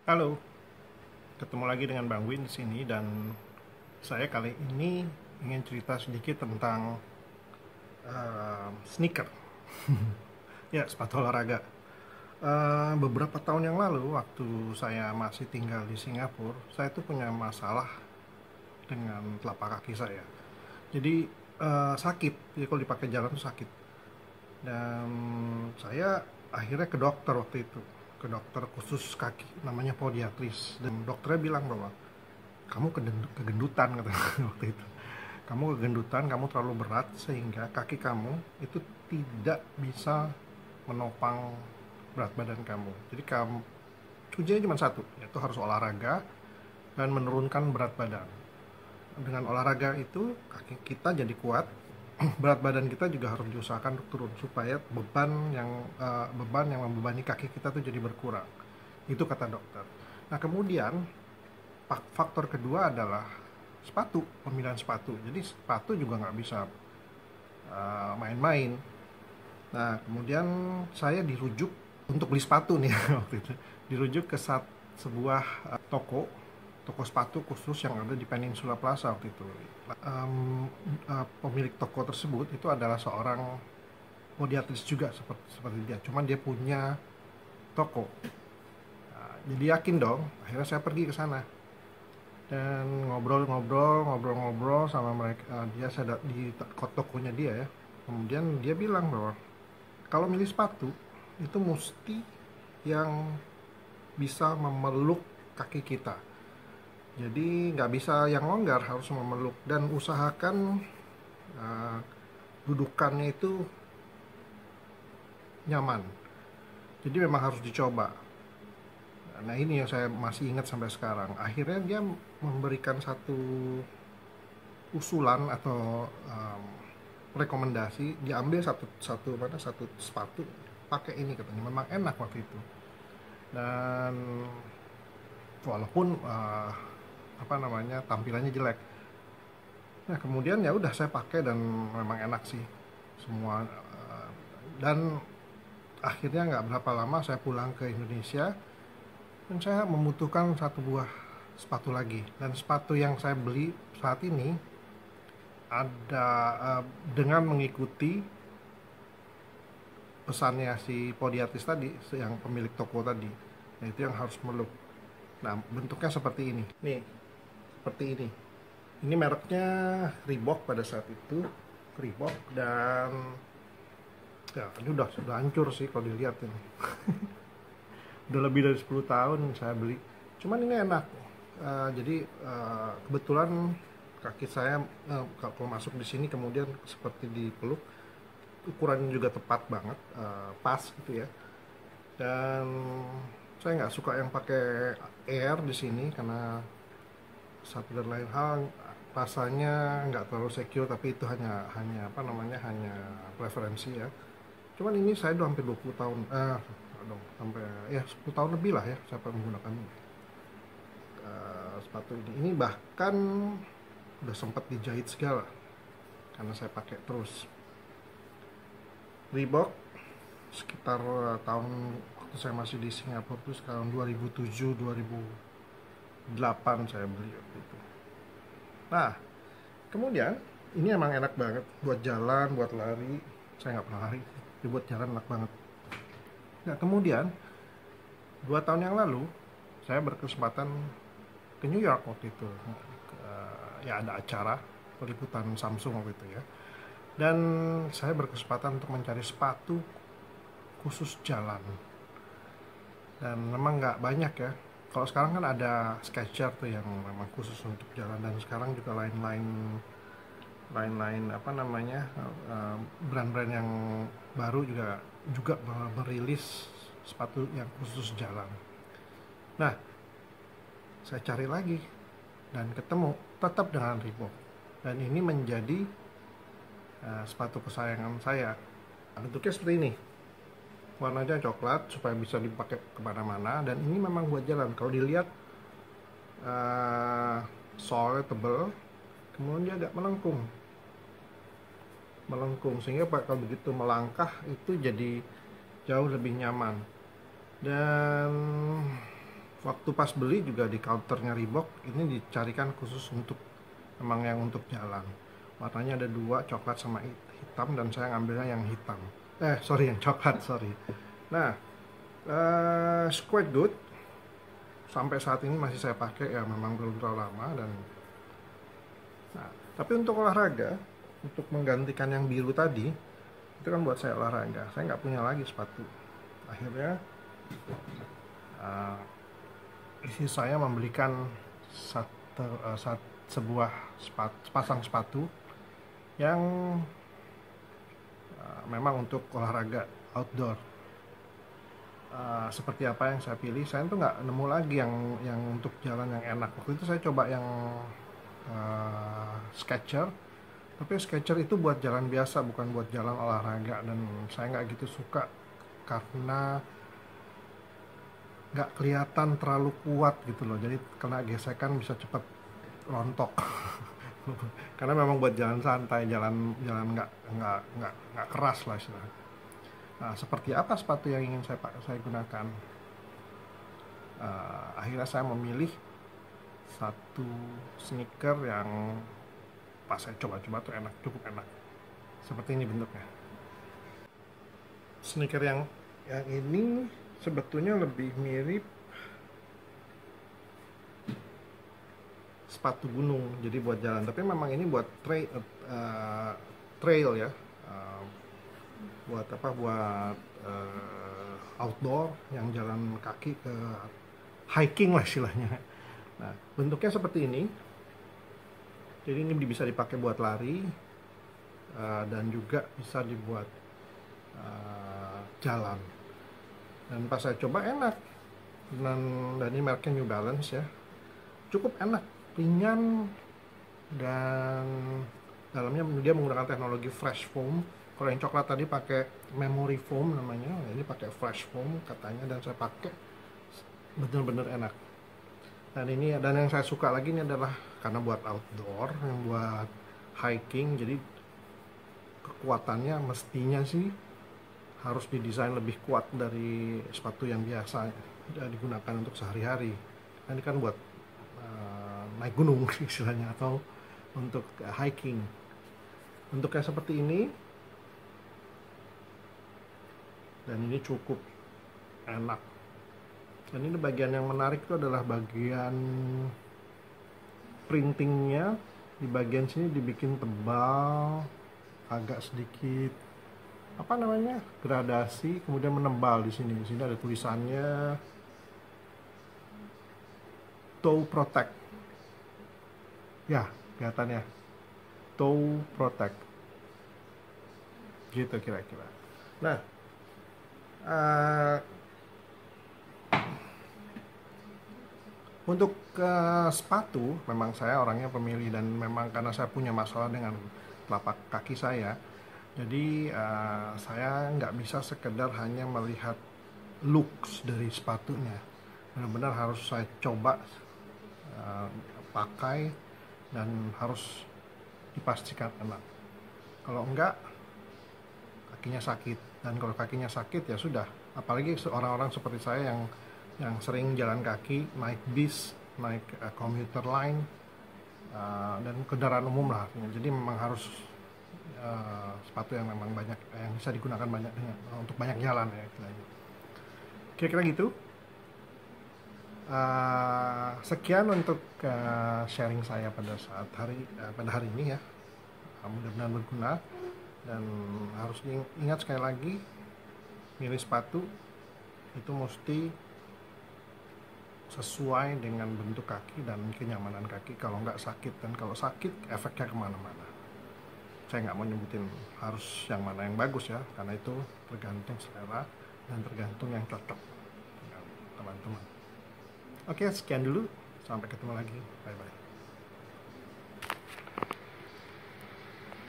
Halo, ketemu lagi dengan Bang Win di sini dan saya kali ini ingin cerita sedikit tentang sneaker. Ya, sepatu olahraga. Beberapa tahun yang lalu, waktu saya masih tinggal di Singapura, saya tuh punya masalah dengan telapak kaki saya. Jadi sakit, jadi kalau dipakai jalan tuh sakit. Dan saya akhirnya ke dokter waktu itu, ke dokter khusus kaki, namanya podiatris. Dan dokternya bilang bahwa kamu kegendutan katanya waktu itu. Kamu kegendutan, kamu terlalu berat sehingga kaki kamu itu tidak bisa menopang berat badan kamu. Jadi kamu kuncinya cuma satu, yaitu harus olahraga dan menurunkan berat badan. Dengan olahraga itu kaki kita jadi kuat, berat badan kita juga harus diusahakan untuk turun supaya beban yang membebani kaki kita tuh jadi berkurang. Itu kata dokter. Nah kemudian faktor kedua adalah sepatu, pemilihan sepatu. Jadi sepatu juga nggak bisa main-main. Nah kemudian saya dirujuk untuk beli sepatu nih waktu itu, dirujuk ke sebuah toko sepatu khusus yang ada di Peninsula Plaza waktu itu. Pemilik toko tersebut itu adalah seorang podiatris juga seperti dia, cuman dia punya toko. Nah, jadi yakin dong, akhirnya saya pergi ke sana dan ngobrol-ngobrol sama mereka. Dia saya di tokonya dia ya. Kemudian dia bilang bahwa kalau milih sepatu itu mesti yang bisa memeluk kaki kita. Jadi nggak bisa yang longgar, harus memeluk, dan usahakan uh, dudukannya itu nyaman. Jadi memang harus dicoba. Nah ini yang saya masih ingat sampai sekarang. Akhirnya dia memberikan satu usulan atau rekomendasi, diambil satu sepatu, pakai ini katanya, memang enak waktu itu. Dan walaupun tampilannya jelek. Nah kemudian ya udah saya pakai dan memang enak sih semua. Dan akhirnya nggak berapa lama saya pulang ke Indonesia dan saya membutuhkan satu buah sepatu lagi. Dan sepatu yang saya beli saat ini ada dengan mengikuti pesannya si podiatris tadi, yang pemilik toko tadi, yaitu yang harus meluk. Nah bentuknya seperti ini nih, seperti ini. Ini mereknya Reebok pada saat itu, Reebok. Dan ya ini sudah hancur sih kalau dilihat ini. Udah lebih dari 10 tahun saya beli, cuman ini enak. Kebetulan kaki saya kalau masuk di sini kemudian seperti dipeluk, ukurannya juga tepat banget, pas gitu ya. Dan saya nggak suka yang pakai air di sini karena satu dan lain hal rasanya nggak terlalu secure, tapi itu hanya hanya preferensi ya. Cuman ini saya udah hampir 20 tahun, sampai ya 10 tahun lebih lah ya saya menggunakan sepatu ini. Ini bahkan udah sempat dijahit segala karena saya pakai terus. Reebok sekitar tahun waktu saya masih di Singapura itu sekarang 2007 2008 saya beli waktu itu. Nah kemudian ini emang enak banget buat jalan, buat lari. Saya nggak pernah lari, tapi buat jalan enak banget. Nah kemudian 2 tahun yang lalu saya berkesempatan ke New York waktu itu. Ya ada acara peliputan Samsung waktu itu ya. Dan saya berkesempatan untuk mencari sepatu khusus jalan. Dan memang nggak banyak ya. Kalau sekarang kan ada Skechers tuh yang memang khusus untuk jalan, dan sekarang juga lain-lain brand-brand yang baru juga merilis sepatu yang khusus jalan. Nah, saya cari lagi dan ketemu tetap dengan Reebok. Dan ini menjadi sepatu kesayangan saya. Bentuknya seperti ini, warnanya coklat supaya bisa dipakai kemana-mana, dan ini memang buat jalan. Kalau dilihat sole tebal, kemudian dia agak melengkung sehingga kalau begitu melangkah itu jadi jauh lebih nyaman. Dan Waktu pas beli juga di counternya Reebok ini dicarikan khusus untuk memang yang untuk jalan. Warnanya ada dua, coklat sama hitam, dan saya ngambilnya yang hitam. Sorry, yang coklat, sorry. Nah, quite good. Sampai saat ini masih saya pakai, ya memang belum terlalu lama. Dan nah, tapi untuk olahraga, untuk menggantikan yang biru tadi, itu kan buat saya olahraga. Saya nggak punya lagi sepatu. Akhirnya uh, istri saya membelikan sebuah sepasang sepatu yang memang untuk olahraga outdoor. Seperti apa yang saya pilih, saya tuh nggak nemu lagi yang untuk jalan yang enak. Waktu itu saya coba yang Skechers, tapi Skechers itu buat jalan biasa, bukan buat jalan olahraga, dan saya nggak gitu suka karena nggak kelihatan terlalu kuat gitu loh, jadi kena gesekan bisa cepat rontok. Karena memang buat jalan santai, jalan nggak keras lah istilahnya. Nah, seperti apa sepatu yang ingin saya gunakan? Akhirnya saya memilih satu sneaker yang pas saya coba-coba tuh enak, cukup enak. Seperti ini bentuknya. Sneaker yang ini sebetulnya lebih mirip sepatu gunung, jadi buat jalan. Tapi memang ini buat trail ya, buat apa? Buat outdoor, yang jalan kaki ke hiking lah istilahnya. Nah, bentuknya seperti ini. Jadi ini bisa dipakai buat lari, dan juga bisa dibuat jalan. Dan pas saya coba enak. Dan ini mereknya New Balance ya. Cukup enak, ringan, dan dalamnya dia menggunakan teknologi fresh foam. Kalau yang coklat tadi pakai memory foam namanya, ini pakai fresh foam katanya, dan saya pakai benar-benar enak. Dan yang saya suka lagi ini adalah karena buat outdoor, yang buat hiking, jadi kekuatannya mestinya sih harus didesain lebih kuat dari sepatu yang biasa digunakan untuk sehari-hari. Ini kan buat naik gunung istilahnya, atau untuk hiking. Bentuknya seperti ini, dan ini cukup enak. Dan ini bagian yang menarik itu adalah bagian printingnya. Di bagian sini dibikin tebal, agak sedikit apa namanya, gradasi, kemudian menebal di sini. Di sini ada tulisannya Toe Protect. Ya, kelihatannya Toe Protect. Gitu kira-kira. Nah, untuk sepatu, memang saya orangnya pemilih, dan memang karena saya punya masalah dengan telapak kaki saya, jadi saya nggak bisa sekedar hanya melihat looks dari sepatunya. Benar-benar harus saya coba pakai, dan harus dipastikan enak. Kalau enggak, kakinya sakit. Dan kalau kakinya sakit ya sudah. Apalagi orang-orang seperti saya yang sering jalan kaki, naik bis, naik komuter line, dan kendaraan umum lah. Jadi memang harus sepatu yang memang banyak, yang bisa digunakan banyak untuk banyak jalan ya. Kira-kira gitu. Sekian untuk sharing saya pada hari ini ya. Mudah-mudahan berguna, dan harus ingat sekali lagi, milih sepatu itu mesti sesuai dengan bentuk kaki dan kenyamanan kaki. Kalau nggak sakit, dan kalau sakit efeknya kemana-mana. Saya nggak mau nyebutin harus yang mana yang bagus ya, karena itu tergantung selera dan tergantung yang cocok dengan teman-teman. Oke, sekian dulu. Sampai ketemu lagi. Bye-bye.